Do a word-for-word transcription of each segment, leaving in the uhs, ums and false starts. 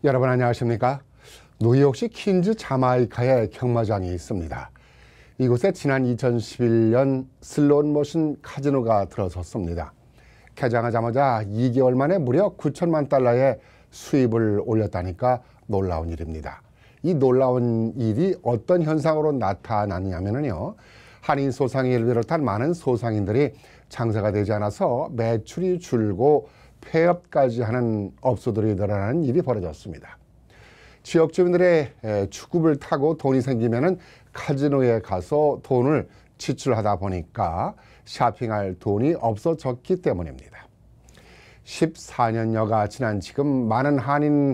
여러분 안녕하십니까? 뉴욕시 퀸즈 자마이카에 경마장이 있습니다. 이곳에 지난 이천십일 년 슬롯머신 카지노가 들어섰습니다. 개장하자마자 이 개월 만에 무려 구천만 달러의 수입을 올렸다니까 놀라운 일입니다. 이 놀라운 일이 어떤 현상으로 나타났냐면요. 한인 소상인을 비롯한 많은 소상인들이 장사가 되지 않아서 매출이 줄고 폐업까지 하는 업소들이 늘어나는 일이 벌어졌습니다. 지역 주민들의 축구를 타고 돈이 생기면은 카지노에 가서 돈을 지출하다 보니까 쇼핑할 돈이 없어졌기 때문입니다. 십사 년여가 지난 지금 많은 한인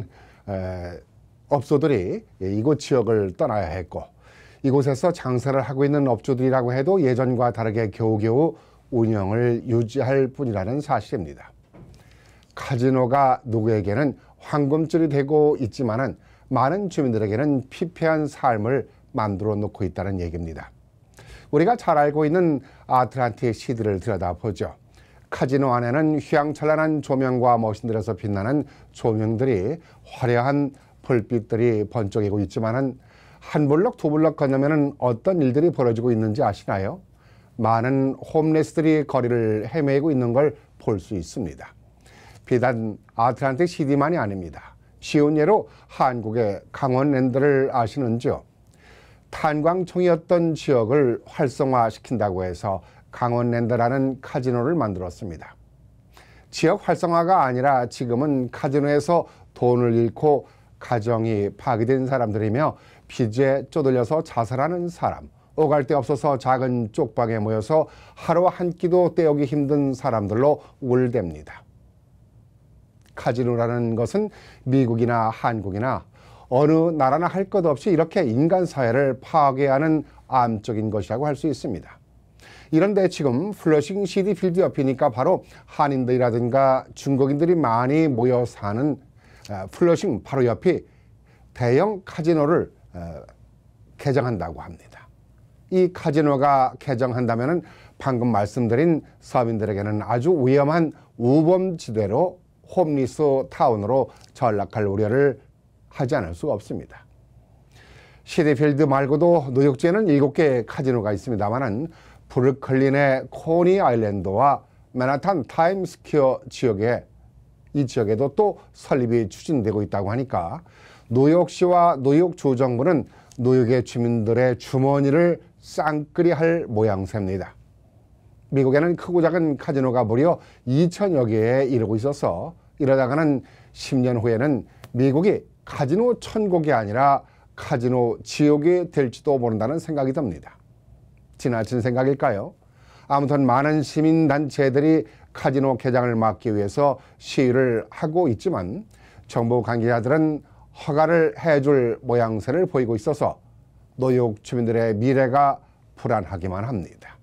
업소들이 이곳 지역을 떠나야 했고 이곳에서 장사를 하고 있는 업주들이라고 해도 예전과 다르게 겨우겨우 운영을 유지할 뿐이라는 사실입니다. 카지노가 누구에게는 황금줄이 되고 있지만은 많은 주민들에게는 피폐한 삶을 만들어 놓고 있다는 얘기입니다. 우리가 잘 알고 있는 아틀란틱 시드를 들여다보죠. 카지노 안에는 휘황찬란한 조명과 머신들에서 빛나는 조명들이 화려한 불빛들이 번쩍이고 있지만은 한 블럭 두 블럭 건너면은 어떤 일들이 벌어지고 있는지 아시나요? 많은 홈레스들이 거리를 헤매고 있는 걸 볼 수 있습니다. 비단 아틀란틱 시티만이 아닙니다. 쉬운 예로 한국의 강원랜드를 아시는지요? 탄광청이었던 지역을 활성화시킨다고 해서 강원랜드라는 카지노를 만들었습니다. 지역 활성화가 아니라 지금은 카지노에서 돈을 잃고 가정이 파괴된 사람들이며 빚에 쪼들려서 자살하는 사람, 오갈 데 없어서 작은 쪽방에 모여서 하루 한 끼도 때우기 힘든 사람들로 울댑니다. 카지노라는 것은 미국이나 한국이나 어느 나라나 할 것 없이 이렇게 인간 사회를 파괴하는 암적인 것이라고 할 수 있습니다. 이런데 지금 플러싱 시티 필드 옆이니까 바로 한인들이라든가 중국인들이 많이 모여 사는 플러싱 바로 옆이 대형 카지노를 개장한다고 합니다. 이 카지노가 개장한다면 방금 말씀드린 서민들에게는 아주 위험한 우범지대로 홈리스 타운으로 전락할 우려를 하지 않을 수가 없습니다. 시티필드 말고도 뉴욕주에는 일곱 개의 카지노가 있습니다만 브루클린의 코니 아일랜드와 맨하탄 타임스퀘어 지역에 이 지역에도 또 설립이 추진되고 있다고 하니까 뉴욕시와 뉴욕주 정부는 뉴욕의 주민들의 주머니를 쌍끌이 할 모양새입니다. 미국에는 크고 작은 카지노가 무려 이천여 개에 이르고 있어서 이러다가는 십 년 후에는 미국이 카지노 천국이 아니라 카지노 지옥이 될지도 모른다는 생각이 듭니다. 지나친 생각일까요? 아무튼 많은 시민단체들이 카지노 개장을 막기 위해서 시위를 하고 있지만 정부 관계자들은 허가를 해줄 모양새를 보이고 있어서 뉴욕 주민들의 미래가 불안하기만 합니다.